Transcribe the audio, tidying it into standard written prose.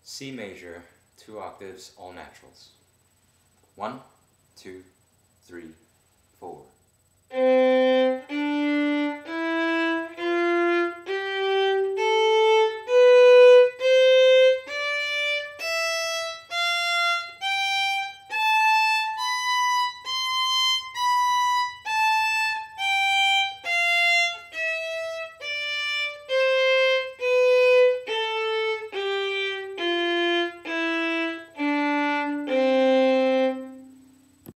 C major, 2 octaves, all naturals. 1, 2, 3, 4.